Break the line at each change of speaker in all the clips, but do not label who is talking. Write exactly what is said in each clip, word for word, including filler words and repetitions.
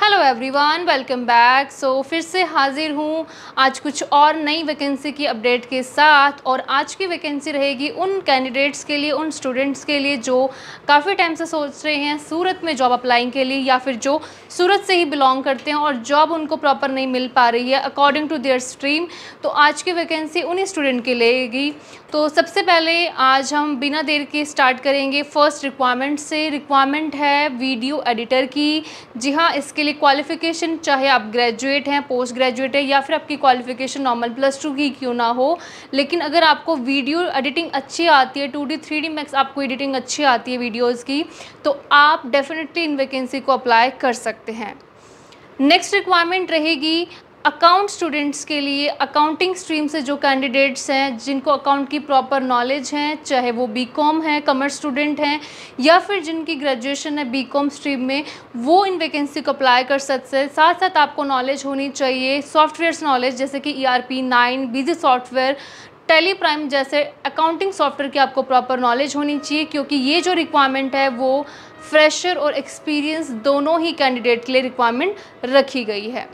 Hello everyone, welcome back. So फिर से हाजिर हूँ आज कुछ और नई वैकेंसी की अपडेट के साथ। और आज की वैकेंसी रहेगी उन कैंडिडेट्स के लिए, उन स्टूडेंट्स के लिए जो काफ़ी टाइम से सोच रहे हैं सूरत में जॉब अप्लाइंग के लिए, या फिर जो सूरत से ही बिलोंग करते हैं और जॉब उनको प्रॉपर नहीं मिल पा रही है अकॉर्डिंग टू देयर स्ट्रीम। तो आज की वैकेंसी उन्हीं स्टूडेंट के लिए। तो सबसे पहले आज हम बिना देर के स्टार्ट करेंगे फर्स्ट रिक्वायरमेंट से। रिक्वायरमेंट है वीडियो एडिटर की। जी हाँ, इसके लिए क्वालिफिकेशन चाहे आप ग्रेजुएट हैं, पोस्ट ग्रेजुएट है, या फिर आपकी क्वालिफिकेशन नॉर्मल प्लस टू की क्यों ना हो, लेकिन अगर आपको वीडियो एडिटिंग अच्छी आती है, two D three D max आपको एडिटिंग अच्छी आती है वीडियोज़ की, तो आप डेफिनेटली इन वैकेंसी को अप्लाई कर सकते हैं। नेक्स्ट रिक्वायरमेंट रहेगी अकाउंट स्टूडेंट्स के लिए। अकाउंटिंग स्ट्रीम से जो कैंडिडेट्स हैं जिनको अकाउंट की प्रॉपर नॉलेज है, चाहे वो बीकॉम है, कॉमर्स स्टूडेंट हैं, या फिर जिनकी ग्रेजुएशन है बीकॉम स्ट्रीम में, वो इन वैकेंसी को अप्लाई कर सकते हैं। साथ साथ आपको नॉलेज होनी चाहिए सॉफ्टवेयर्स नॉलेज, जैसे कि E R P nine, Busy software, Tally Prime जैसे अकाउंटिंग सॉफ्टवेयर की आपको प्रॉपर नॉलेज होनी चाहिए, क्योंकि ये जो रिक्वायरमेंट है वो फ्रेशर और एक्सपीरियंस दोनों ही कैंडिडेट के लिए रिक्वायरमेंट रखी गई है।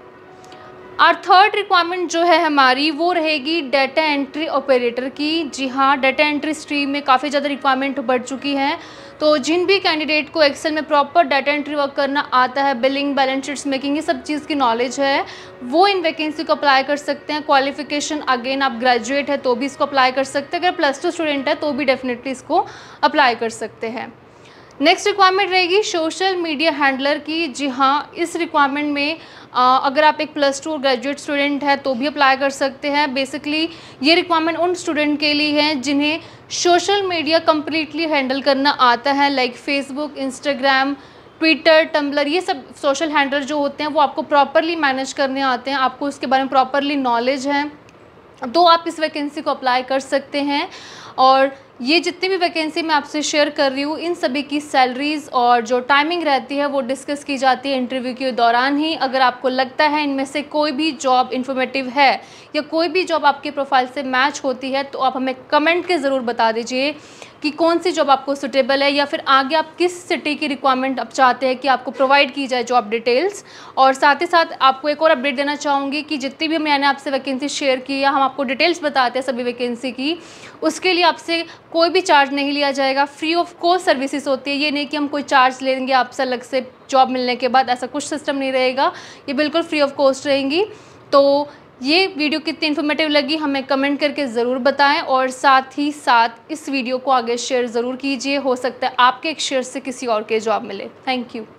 और थर्ड रिक्वायरमेंट जो है हमारी वो रहेगी डाटा एंट्री ऑपरेटर की। जी हाँ, डाटा एंट्री स्ट्रीम में काफ़ी ज़्यादा रिक्वायरमेंट बढ़ चुकी हैं। तो जिन भी कैंडिडेट को एक्सेल में प्रॉपर डाटा एंट्री वर्क करना आता है, बिलिंग, बैलेंस शीट्स मेकिंग, ये सब चीज़ की नॉलेज है, वो इन वैकेंसी को अप्लाई कर सकते हैं। क्वालिफिकेशन अगेन आप ग्रेजुएट है तो भी इसको अप्लाई कर सकते हैं, अगर प्लस टू स्टूडेंट है तो भी डेफिनेटली इसको अप्लाई कर सकते हैं। नेक्स्ट रिक्वायरमेंट रहेगी सोशल मीडिया हैंडलर की। जी हाँ, इस रिक्वायरमेंट में आ, अगर आप एक प्लस टू और ग्रेजुएट स्टूडेंट है तो भी अप्लाई कर सकते हैं। बेसिकली ये रिक्वायरमेंट उन स्टूडेंट के लिए है जिन्हें सोशल मीडिया कम्प्लीटली हैंडल करना आता है, like Facebook, Instagram, Twitter, Tumblr, ये सब सोशल हैंडलर जो होते हैं वो आपको प्रॉपरली मैनेज करने आते हैं, आपको उसके बारे में प्रॉपरली नॉलेज है, तो आप इस वैकेंसी को अप्लाई कर सकते हैं। और ये जितनी भी वैकेंसी मैं आपसे शेयर कर रही हूँ, इन सभी की सैलरीज़ और जो टाइमिंग रहती है वो डिस्कस की जाती है इंटरव्यू के दौरान ही। अगर आपको लगता है इनमें से कोई भी जॉब इन्फॉर्मेटिव है या कोई भी जॉब आपके प्रोफाइल से मैच होती है, तो आप हमें कमेंट के ज़रूर बता दीजिए कि कौन सी जॉब आपको सूटेबल है, या फिर आगे आप किस सिटी की रिक्वायरमेंट आप चाहते हैं कि आपको प्रोवाइड की जाए जॉब डिटेल्स। और साथ ही साथ आपको एक और अपडेट देना चाहूँगी कि जितनी भी मैंने आपसे वैकेंसी शेयर की या हम आपको डिटेल्स बताते हैं सभी वैकेंसी की, उसके लिए आपसे कोई भी चार्ज नहीं लिया जाएगा, फ्री ऑफ कॉस्ट सर्विसेज होती है। ये नहीं कि हम कोई चार्ज लेंगे आपसे अलग से जॉब मिलने के बाद, ऐसा कुछ सिस्टम नहीं रहेगा, ये बिल्कुल फ्री ऑफ कॉस्ट रहेंगी। तो ये वीडियो कितनी इन्फॉर्मेटिव लगी हमें कमेंट करके ज़रूर बताएं, और साथ ही साथ इस वीडियो को आगे शेयर ज़रूर कीजिए। हो सकता है आपके एक शेयर से किसी और के जॉब मिले। Thank you.